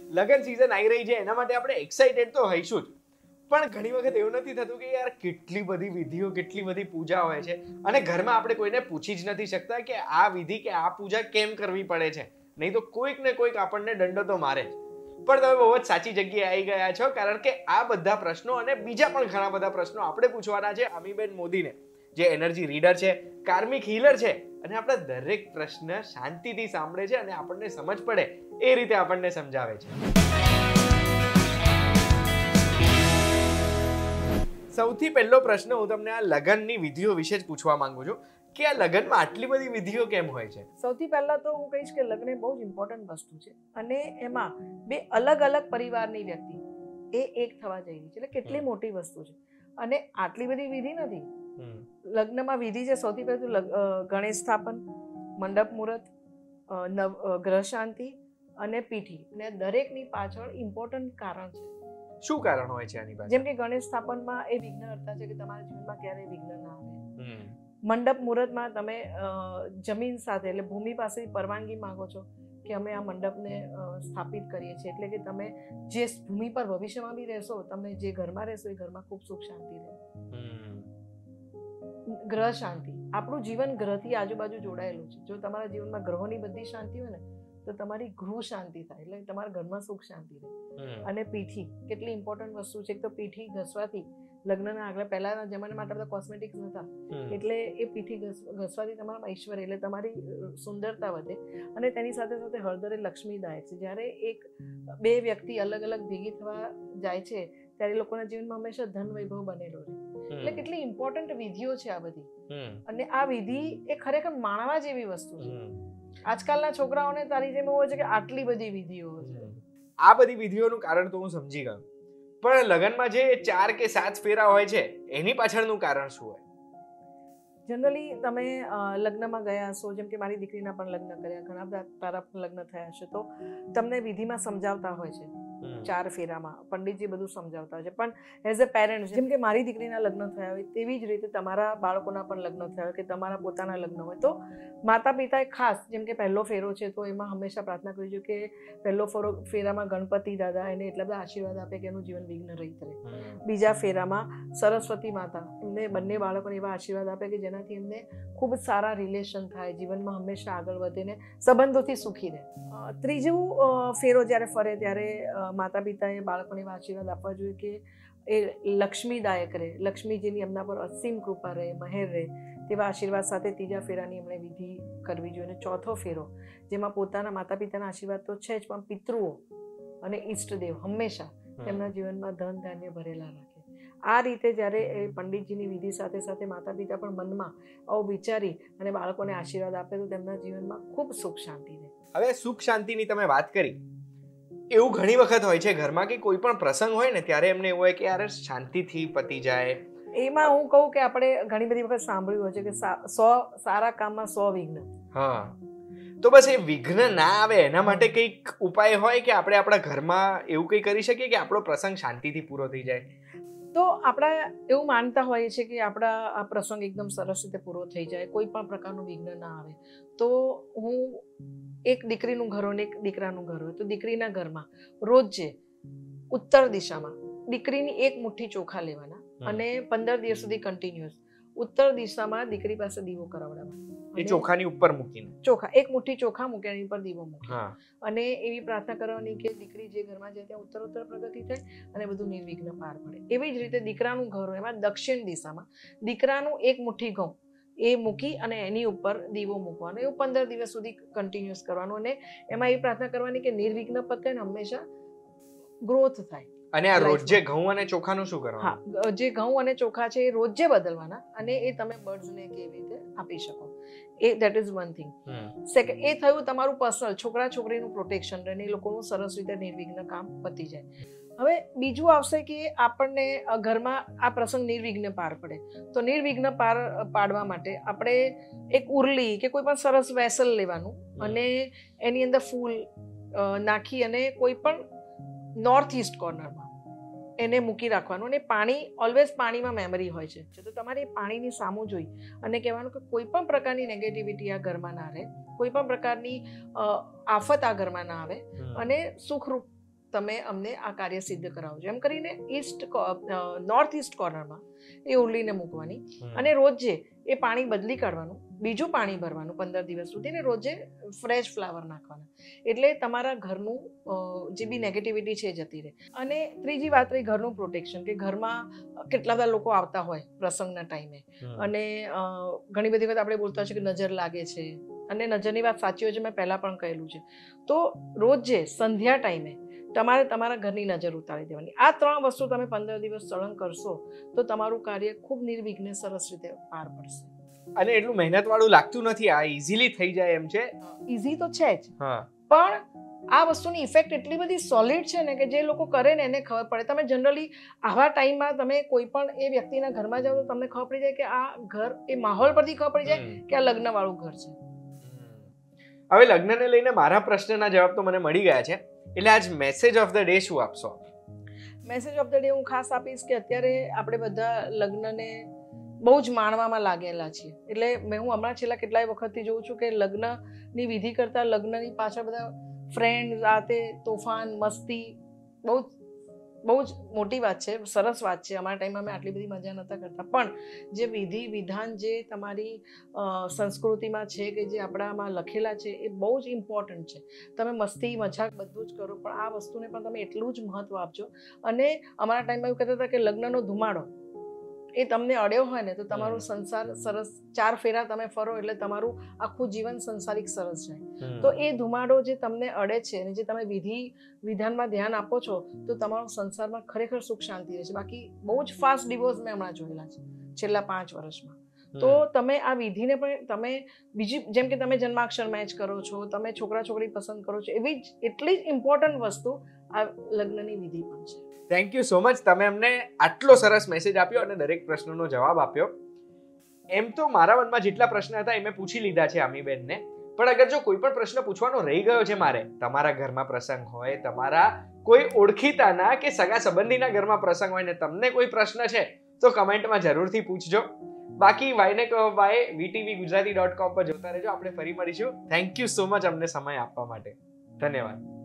લગન સીઝન આવી રહી છે એના માટે આપણે એક્સાઇટેડ તો હઈશું જ, પણ ઘણી વખત એવું નથી થતું કે યાર કેટલી બધી વિધિઓ, કેટલી બધી પૂજા હોય છે અને ઘરમાં આપણે કોઈને પૂછી જ નથી શકતા કે આ વિધિ કે આ પૂજા કેમ કરવી પડે છે, નહીં તો કોઈક ને કોઈક આપણને દંડો તો મારે જ. પણ તમે બહુ જ સાચી જગ્યાએ આવી ગયા છો, કારણ કે આ બધા પ્રશ્નો અને બીજા પણ ઘણા બધા પ્રશ્નો આપણે પૂછવાના છે અમીબેન મોદીને, જે એનર્જી રીડર છે, કાર્મિક હીલર છે અને આપણા દરેક પ્રશ્ન શાંતિથી સાંભળે છે અને આપણને સમજ પડે એ રીતે આપણને સમજાવે છે. સૌથી પહેલો પ્રશ્ન હું તમને આ લગનની વિધિઓ વિશે જ પૂછવા માંગુ છું કે આ લગનમાં આટલી બધી વિધિઓ કેમ હોય છે? સૌથી પહેલા તો હું કહીશ કે લગ્ન એ બહુ જ ઇમ્પોર્ટન્ટ વસ્તુ છે અને એમાં બે અલગ અલગ પરિવારની વ્યક્તિ એ એક થવા જઈ રહી છે, એટલે કેટલી મોટી વસ્તુ છે. અને આટલી બધી વિધિ નથી. લગ્નમાં વિધિ છે સૌથી પહેલું ગણેશ સ્થાપન, મંડપ મુહૂર્ત, ગ્રહ શાંતિ અને પીઠી, અને દરેકની પાછળ ઇમ્પોર્ટન્ટ કારણ છે. શું કારણ હોય છે આની પાછળ? જેમ કે ગણેશ સ્થાપનમાં એ વિઘ્નહર્તા છે કે તમારા જીવનમાં ક્યારેય વિઘ્ન ના આવે. મંડપ મુહૂર્તમાં તમે જમીન સાથે એટલે ભૂમિ પાસે પરવાનગી માંગો છો કે અમે આ મંડપને સ્થાપિત કરીએ છીએ, એટલે કે તમે જે ભૂમિ પર ભવિષ્યમાં બી રહેશો, તમે જે ઘરમાં રહેશો એ ઘરમાં ખૂબ સુખ શાંતિ રહે. ગ્રહ શાંતિ, આપણું જીવન ગ્રહથી આજુબાજુ જોડાયેલું છે. જો તમારા જીવનમાં ગ્રહોની બધી શાંતિ હોય ને તો તમારી ગૃહ શાંતિ થાય, એટલે તમારા ઘરમાં સુખ શાંતિ રહે. અને પીઠી કેટલી ઇમ્પોર્ટન્ટ વસ્તુ છે. તો પીઠી ઘસવાથી લગ્નના આગળ પહેલાના જમાનામાં આટલા બધા કોસ્મેટિક્સ નહોતા, એટલે એ પીઠી ઘસવાથી તમારા ઐશ્વર્ય એટલે તમારી સુંદરતા વધે. અને તેની સાથે સાથે હળદર એ લક્ષ્મીદાયક છે. જ્યારે એક બે વ્યક્તિ અલગ અલગ ભેગી થવા જાય છે ત્યારે લોકોના જીવનમાં હંમેશા ધન વૈભવ બનેલો રહે. એટલે કેટલી ઇમ્પોર્ટન્ટ વિધિઓ છે આ બધી. અને આ વિધિ એ ખરેખર માણવા જેવી વસ્તુ છે. આજકાલના છોકરાઓને તારી જેમ હોય છે કે આટલી બધી વિધિઓ છે. આ બધી વિધિઓનું કારણ તો હું સમજી ગયો, પણ લગ્નમાં જે 4 કે 7 ફેરા હોય છે એની પાછળનું કારણ શું હોય? જનરલી તમે લગ્નમાં ગયા હશો, જેમ કે મારી દીકરીના પણ લગ્ન કર્યા, ઘણા બધા તારા પણ લગ્ન થયા હશે, તો તમને વિધિમાં સમજાવતા હોય છે 4 ફેરામાં પંડિતજી બધું સમજાવતા હોય છે. પણ એઝ અ પેરેન્ટ, જેમ કે મારી દીકરીના લગ્ન થયા હોય તેવી જ રીતે તમારા બાળકોના પણ લગ્ન થયા હોય કે તમારા પોતાના લગ્ન હોય, તો માતા પિતાએ ખાસ, જેમ કે પહેલો ફેરો છે તો એમાં હંમેશા પ્રાર્થના કરવી જોઈએ કે પહેલો ફેરામાં ગણપતિ દાદા એને એટલા બધા આશીર્વાદ આપે કે એનું જીવન વિઘ્ન રહિત રહે. બીજા ફેરામાં સરસ્વતી માતા એમને બંને બાળકોને એવા આશીર્વાદ આપે કે જેનાથી એમને ખૂબ જ સારા રિલેશન થાય, જીવનમાં હંમેશા આગળ વધે ને સંબંધોથી સુખી રહે. ત્રીજું ફેરો જ્યારે ફરે ત્યારે માતા પિતાએ બાળકોને એવા આશીર્વાદ આપવા જોઈએ કે એ લક્ષ્મીદાયક રહે, લક્ષ્મીજીની એમના પર અસીમ કૃપા રહે, મહેર રહે, તેવા આશીર્વાદ સાથે ત્રીજા ફેરાની એમણે વિધિ કરવી જોઈએ. અને ચોથો ફેરો જેમાં પોતાના માતા પિતાના આશીર્વાદ તો છે જ, પણ પિતૃઓ અને ઈષ્ટદેવ હંમેશા તેમના જીવનમાં ધન ધાન્ય ભરેલા રાખે. આ રીતે જ્યારે એ પંડિતજીની વિધિ સાથે સાથે માતા પિતા પણ મનમાં આવું વિચારી અને બાળકોને આશીર્વાદ આપે તો તેમના જીવનમાં ખૂબ સુખ શાંતિ રહે. હવે સુખ શાંતિની તમે વાત કરી, એવું ઘણી વખત હોય છે ઘરમાં કે કોઈ પણ પ્રસંગ હોય ને ત્યારે એમને એવું હોય કે યાર શાંતિથી પતી જાય. એમાં હું કહું કે આપણે ઘણી બધી વખત સાંભળ્યું હોય છે કે 100 સારા કામમાં 100 વિઘ્ન. હા, તો બસ એ વિઘ્ન ના આવે એના માટે કંઈક ઉપાય હોય કે આપણે આપણા ઘરમાં એવું કંઈ કરી શકીએ કે આપણો પ્રસંગ શાંતિથી પૂરો થઈ જાય? તો આપણે એવું માનતા હોઈએ છીએ કે આપણા આ પ્રસંગ એકદમ સરસ રીતે પૂરો થઈ જાય, કોઈ પણ પ્રકારનું વિઘ્ન ના આવે. તો હું એક દીકરીનું ઘર હોય ને એક દીકરાનું ઘર હોય, તો દીકરીના ઘરમાં રોજ જે ઉત્તર દિશામાં દીકરીની એક મુઠ્ઠી ચોખા લેવાના અને 15 દિવસ સુધી કન્ટિન્યુઅસ ઉત્તર દિશામાં દીકરી પાસે દીવો કરાવડાવવાનો. એ ચોખાની ઉપર મૂકીને ચોખા એક મુઠ્ઠી ચોખા મૂકે એની પર દીવો મૂકે અને એવી પ્રાર્થના કરવાની કે દીકરી જે ઘરમાં જાય ત્યાં ઉત્તરોત્તર પ્રગતિ થાય અને બધું નિર્વિઘ્ન પાર પડે. એવી જ રીતે દીકરાનું ઘર હોય એમાં દક્ષિણ દિશામાં દીકરાનું એક મુઠ્ઠી ઘઉં એ મૂકી અને એની ઉપર દીવો મૂકવાનો. એવું 15 દિવસ સુધી કન્ટિન્યુઅસ કરવાનું અને એમાં એ પ્રાર્થના કરવાની કે નિર્વિઘ્ન પતે ને હંમેશા ગ્રોથ થાય. અને આ રોજે ઘઉં અને ચોખાનું શું કરવાનું? હા, જે ઘઉં અને ચોખા છે એ રોજે બદલવાના અને એ તમે બર્ડ્સને કેવી રીતે આપી શકો. એ that is one thing. Second, એ થયું તમારું પર્સનલ છોકરા છોકરીનું પ્રોટેક્શન રહે, એ લોકોનું સરસ રીતે નિર્વિઘ્ન કામ પતી જાય. હવે બીજું આવશે કે આપણને ઘરમાં આ પ્રસંગ નિર્વિઘ્ન પાર પડે, તો નિર્વિઘ્ન પાડવા માટે આપણે એક ઉરલી કે કોઈ પણ સરસ વેસલ લેવાનું અને એની અંદર ફૂલ નાખી અને કોઈ પણ નોર્થ ઇસ્ટ કોર્નરમાં એને મૂકી રાખવાનું અને પાણી ઓલવેઝ પાણીમાં મેમરી હોય છે, તો તમારે પાણીની સામું જોઈ અને કહેવાનું કે કોઈ પણ પ્રકારની નેગેટિવિટી આ ઘરમાં ના રહે, કોઈ પણ પ્રકારની આફત આ ઘરમાં ના આવે અને સુખરૂપ તમે અમને આ કાર્ય સિદ્ધ કરાવજો, એમ કરીને નોર્થ ઈસ્ટ કોર્નરમાં એ ઉરલીને મૂકવાની અને રોજે એ પાણી બદલી કાઢવાનું, બીજું પાણી ભરવાનું 15 દિવસ સુધી, ને રોજે ફ્રેશ ફ્લાવર નાખવાના, એટલે તમારા ઘરનું જે બી નેગેટિવિટી છે એ જતી રહે. અને ત્રીજી વાત રહી ઘરનું પ્રોટેક્શન, કે ઘરમાં કેટલા બધા લોકો આવતા હોય પ્રસંગના ટાઈમે, અને ઘણી બધી વખત આપણે બોલતા હોય છે કે નજર લાગે છે, અને નજરની વાત સાચી હોય છે, મેં પહેલાં પણ કહેલું છે. તો રોજે સંધ્યા ટાઈમે તમારે તમારા ઘરની નજર ઉતારી દેવાની. આ 3 વસ્તુ તમે 15 દિવસ સળંગ કરશો તો તમારું કાર્ય ખૂબ નિર્વિઘ્ને સરસ રીતે પાર પડશે. અને એટલું મહેનત વાળું લાગતું નથી, આ ઈઝીલી થઈ જાય એમ છે. ઈઝી તો છે જ, પણ આ વસ્તુની ઇફેક્ટ એટલી બધી સોલિડ છે ને કે જે લોકો કરે ને એને ખબર પડે. તમે જનરલી આવા ટાઈમમાં તમે કોઈ પણ એ વ્યક્તિના ઘરમાં જાઓ તો તમને ખબર પડી જાય કે આ ઘર, એ માહોલ પરથી ખબર પડી જાય કે આ લગ્ન વાળું ઘર છે. હવે લગ્નને લઈને મારા પ્રશ્નના જવાબ તો મને મળી ગયા છે, એટલે આજ મેસેજ ઓફ ધ ડે શું આપશો? મેસેજ ઓફ ધ ડે હું ખાસ આપીશ કે અત્યારે આપણે બધા લગ્નને બહુ જ માણવામાં લાગેલા છીએ. એટલે હું હમણાં છેલ્લા કેટલાય વખતથી જોઉં છું કે લગ્નની વિધિ કરતાં લગ્નની પાછળ બધા ફ્રેન્ડ, રાતે તોફાન, મસ્તી બહુ જ મોટી વાત છે, સરસ વાત છે. અમારા ટાઈમમાં અમે આટલી બધી મજા નહોતા કરતા, પણ જે વિધિ વિધાન જે તમારી સંસ્કૃતિમાં છે, કે જે આપણામાં લખેલા છે, એ બહુ જ ઇમ્પોર્ટન્ટ છે. તમે મસ્તી મજાક બધું જ કરો, પણ આ વસ્તુને પણ તમે એટલું જ મહત્ત્વ આપજો. અને અમારા ટાઈમમાં એવું કહેતા હતા કે લગ્નનો ધુમાડો એ તમને અડ્યો હોય ને તો તમારું સંસાર સરસ, 4 ફેરા તમે ફરો એટલે તમારું આખું જીવન સંસારિક સરસ જાય. તો એ ધુમાડો જે તમને અડે છે અને જે તમે વિધિ વિધાનમાં ધ્યાન આપો છો તો તમારો સંસારમાં ખરેખર સુખ શાંતિ રહે છે. બાકી બહુ જ ફાસ્ટ ડિવોર્સ મેં હમણાં જોયેલા છે છેલ્લા 5 વર્ષમાં. તો તમે આ વિધિને પણ તમે બીજી, જેમ કે તમે જન્માક્ષર મેચ કરો છો, તમે છોકરા છોકરી પસંદ કરો છો, એવી જ એટલી જ ઇમ્પોર્ટન્ટ વસ્તુ આ લગ્નની વિધિ પણ છે. થેન્ક યુ સો મચ, તમે અમને આટલો સરસ મેસેજ આપ્યો અને દરેક પ્રશ્નનો જવાબ આપ્યો. એમ તો મારા મનમાં જેટલા પ્રશ્ન હતા એ મેં પૂછી લીધા છે આમીબેનને, પણ અગર જો કોઈ પણ પ્રશ્ન પૂછવાનો રહી ગયો છે મારે, તમારા ઘરમાં પ્રસંગ હોય, તમારા કોઈ ઓળખીતાના કે સગા સંબંધીના ઘરમાં પ્રસંગ હોય ને તમને કોઈ પ્રશ્ન છે તો કમેન્ટમાં જરૂરથી પૂછજો. બાકી વાયને કહો વાય VTVgujarati.com પર જોતા રહેજો. આપણે ફરી મળીશું. થેન્ક યુ સો મચ અમને સમય આપવા માટે. ધન્યવાદ.